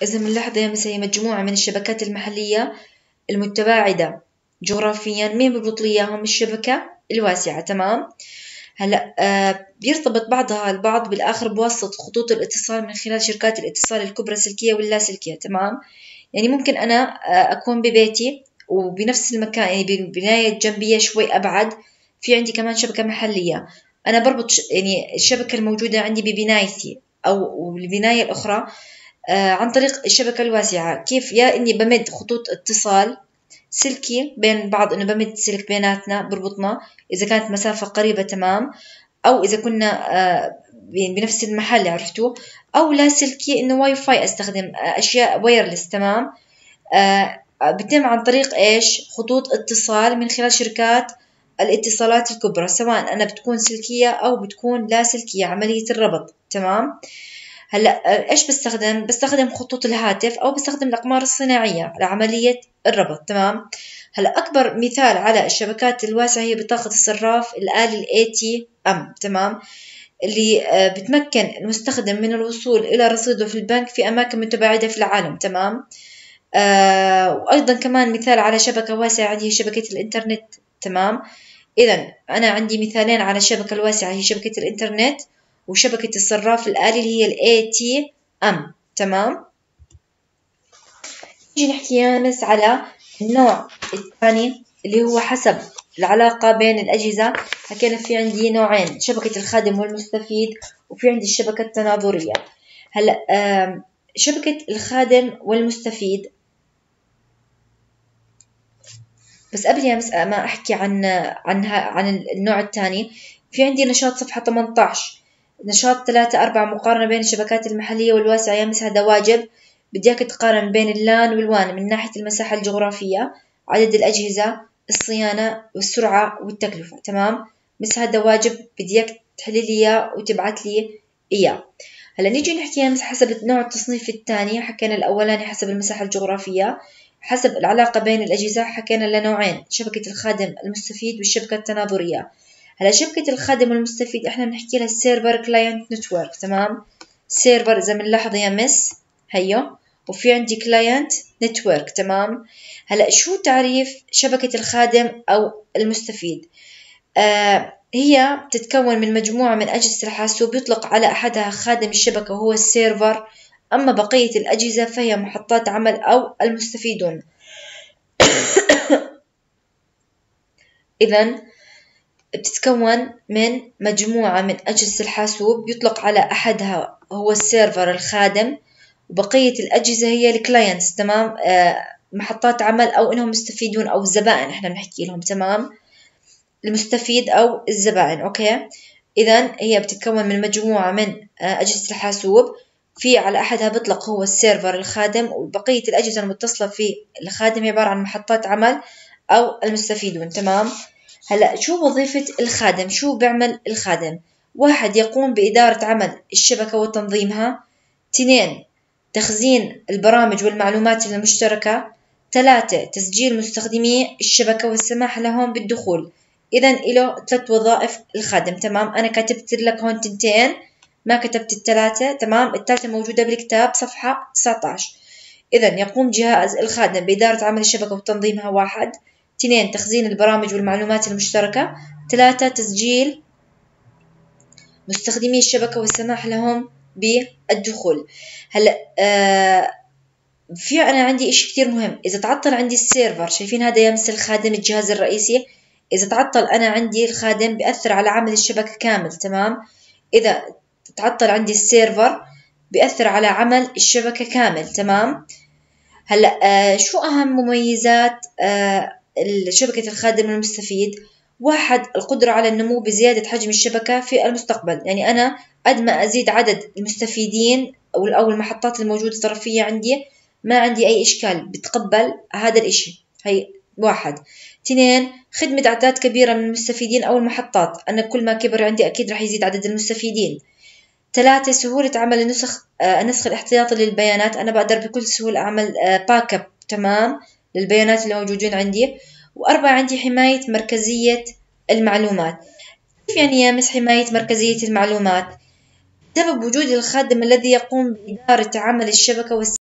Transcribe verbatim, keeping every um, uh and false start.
إذا بنلاحظ يا مس هي مجموعة من الشبكات المحلية المتباعدة جغرافيا. مين بيربط لي إياهم؟ الشبكة الواسعة. تمام. هلا آه بيرتبط بعضها البعض بالآخر بواسطة خطوط الاتصال من خلال شركات الاتصال الكبرى السلكية واللاسلكية. تمام. يعني ممكن أنا آه أكون ببيتي وبنفس المكان، يعني ببناية جنبية شوي أبعد في عندي كمان شبكة محلية. أنا بربط يعني الشبكة الموجودة عندي ببنايتي أو البناية الأخرى آه عن طريق الشبكة الواسعة. كيف؟ يا إني بمد خطوط اتصال سلكي بين بعض، إنه بمد سلك بيناتنا بربطنا إذا كانت مسافة قريبة. تمام. أو إذا كنا آه بنفس المحل، عرفتوا؟ أو لا سلكي، إنه واي فاي أستخدم آه أشياء وايرلس. تمام. آه بتم عن طريق إيش؟ خطوط اتصال من خلال شركات الاتصالات الكبرى، سواء أنا بتكون سلكية أو بتكون لا سلكية، عملية الربط. تمام. هلا إيش بستخدم؟ بستخدم خطوط الهاتف أو بستخدم الأقمار الصناعية لعملية الربط. تمام. هلا أكبر مثال على الشبكات الواسعة هي بطاقة الصراف الآلي ال إيه تي إم. تمام. اللي بتمكن المستخدم من الوصول إلى رصيده في البنك في أماكن متباعدة في العالم. تمام. آه وأيضا كمان مثال على شبكة واسعة هي شبكة الإنترنت. تمام. إذا أنا عندي مثالين على الشبكة الواسعة، هي شبكة الإنترنت وشبكة الصراف الآلي اللي هي ال إيه تي إم. تمام. نيجي نحكي يانس على النوع الثاني اللي هو حسب العلاقة بين الأجهزة. حكينا في عندي نوعين، شبكة الخادم والمستفيد، وفي عندي الشبكة التناظرية. هلأ شبكة الخادم والمستفيد، بس قبل يا مس ما أحكي عن عنها عن النوع الثاني، في عندي نشاط صفحة ثمانية عشر، نشاط ثلاثة أربعة، مقارنة بين الشبكات المحلية والواسعة. يا مس هذا واجب، بديك تقارن بين اللان والوان من ناحية المساحة الجغرافية، عدد الأجهزة، الصيانة والسرعة والتكلفة. تمام. مس هذا واجب، بديك تحلي لي إياه وتبعت لي إياه. هلا نيجي نحكي يا مس حسب نوع التصنيف الثاني. حكينا الأولاني حسب المساحة الجغرافية، حسب العلاقة بين الأجهزة حكينا لنوعين، شبكة الخادم المستفيد والشبكة التناظرية. هلا شبكة الخادم المستفيد احنا بنحكي لها السيرفر كلاينت نتورك. تمام. سيرفر إذا بنلاحظ يا مس هيو، وفي عندي كلاينت نتورك. تمام. هلا شو تعريف شبكة الخادم أو المستفيد؟ آه هي بتتكون من مجموعة من أجهزة الحاسوب يطلق على أحدها خادم الشبكة وهو السيرفر، أما بقية الأجهزة فهي محطات عمل أو المستفيدون. إذن بتتكون من مجموعة من أجهزة الحاسوب يطلق على أحدها هو السيرفر الخادم، وبقية الأجهزة هي الكلاينتس. تمام. آه محطات عمل أو إنهم مستفيدون أو الزبائن إحنا بنحكي لهم. تمام. المستفيد أو الزبائن. أوكي. إذن هي بتتكون من مجموعة من آه أجهزة الحاسوب، في على أحدها بيطلق هو السيرفر الخادم، وبقية الأجهزة المتصلة في الخادم عبارة عن محطات عمل أو المستفيدون. تمام. هلأ شو وظيفة الخادم؟ شو بيعمل الخادم؟ واحد، يقوم بإدارة عمل الشبكة وتنظيمها. اثنين، تخزين البرامج والمعلومات المشتركة. ثلاثة، تسجيل مستخدمي الشبكة والسماح لهم بالدخول. إذن إله ثلاث وظائف الخادم. تمام. أنا كتبت لك هون تنتين، ما كتبت الثلاثة. تمام. الثالثة موجودة بالكتاب صفحة تسعة عشر. إذن يقوم جهاز الخادم بإدارة عمل الشبكة وتنظيمها. واحد. اثنين، تخزين البرامج والمعلومات المشتركة. ثلاثة، تسجيل مستخدمي الشبكة والسماح لهم بالدخول. هلأ آه في أنا عندي إشي كتير مهم، إذا تعطل عندي السيرفر، شايفين هذا يمس الخادم الجهاز الرئيسي، إذا تعطل أنا عندي الخادم بيأثر على عمل الشبكة كامل. تمام. إذا تعطل عندي السيرفر بيأثر على عمل الشبكة كامل. تمام. هلأ آه شو أهم مميزات آه شبكة الخادم المستفيد؟ واحد، القدرة على النمو بزيادة حجم الشبكة في المستقبل. يعني أنا قد ما أزيد عدد المستفيدين أو المحطات الموجودة الطرفية عندي، ما عندي أي إشكال، بتقبل هذا الإشي. هي واحد. اثنين، خدمة أعداد كبيرة من المستفيدين أو المحطات، أنا كل ما كبر عندي أكيد رح يزيد عدد المستفيدين. ثلاثة، سهولة عمل النسخ آه النسخ الاحتياطي للبيانات، أنا بقدر بكل سهولة أعمل آه باك اب. تمام. للبيانات اللي موجودين عندي. وأربعة، عندي حماية مركزية المعلومات. كيف يعني يا مس حماية مركزية المعلومات؟ بسبب وجود الخادم الذي يقوم بإدارة عمل الشبكة والس